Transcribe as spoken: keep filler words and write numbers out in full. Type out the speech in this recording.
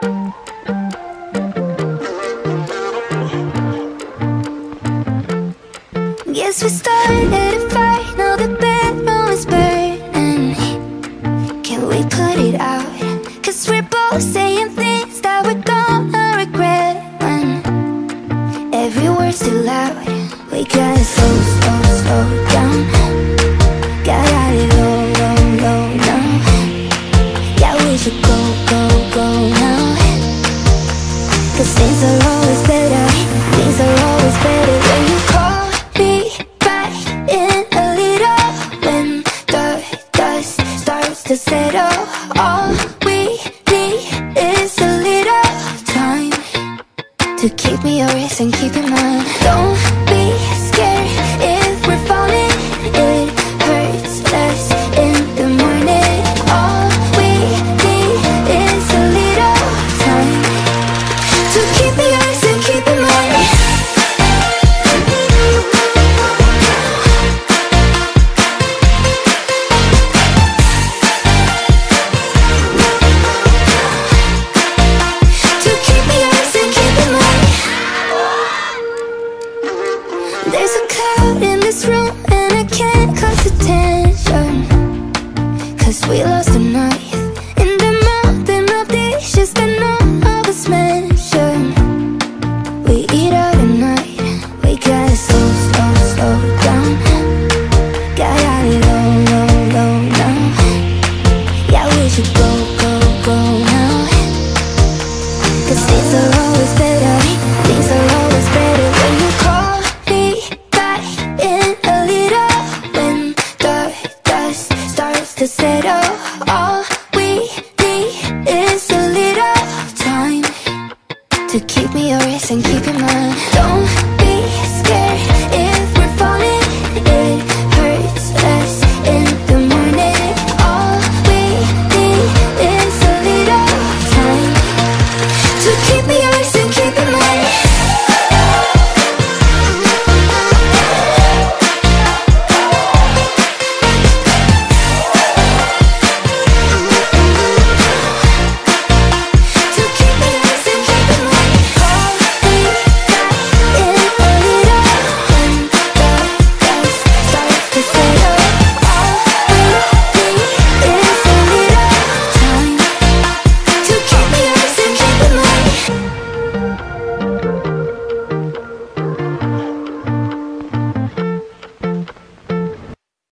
Guess we started a fight, now the bedroom is burning. Can we put it out? Cause we're both saying things that we're gonna regret when every word's too loud. We gotta slow, slow, slow down. Got it low, low, low now. Yeah, we should go, go, go now. Cause things are always better. Things are always better when you call me back in a little. When the dust starts to settle, all we need is a little time to keep me yours and keep in mind. Don't be scared if we're falling. It hurts less in the morning. All we need is a little time to keep me yours and keep in mind. To keep me yours and keep in mind. There's a cloud in this room and I can't cause attention. Cause we lost the night in the mountain of dishes that none of us mention. We eat out at night. We gotta slow, slow, slow down. Got it low, low, low now. Yeah, we should go, go, go now. Cause things are always better. Things are always better when you call me back in a little. When the dust starts to settle, all we need is a little time to keep me yours and keep in mind. Don't